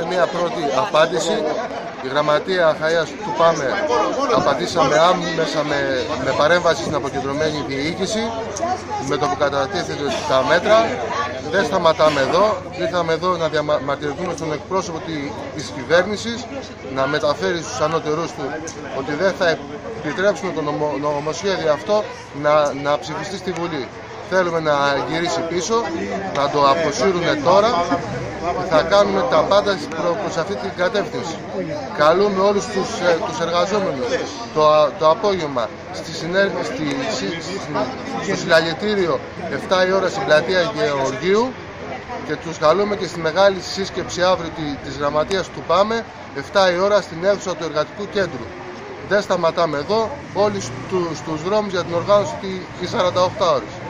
δώσουμε μια πρώτη απάντηση. Η Γραμματεία Αχαΐας του ΠΑΜΕ απαντήσαμε άμεσα με παρέμβαση στην αποκεντρωμένη διοίκηση, με το που κατατίθεται τα μέτρα. Δεν σταματάμε εδώ, ήρθαμε εδώ να διαμαρτυρηθούμε στον εκπρόσωπο της κυβέρνησης, να μεταφέρει στους ανώτερούς του ότι δεν θα επιτρέψουμε το νομοσχέδιο αυτό να ψηφιστεί στη Βουλή. Θέλουμε να γυρίσει πίσω, να το αποσύρουν τώρα και θα κάνουμε τα πάντα προς αυτή την κατεύθυνση. Καλούμε όλους τους εργαζόμενους το απόγευμα στο συλλαλητήριο 7 η ώρα στην πλατεία Γεωργίου και τους καλούμε και στη μεγάλη σύσκεψη αύριο της Γραμματείας του ΠΑΜΕ 7 η ώρα στην αίθουσα του Εργατικού Κέντρου. Δεν σταματάμε εδώ, όλοι στους δρόμους για την οργάνωση οι 48 ώρες.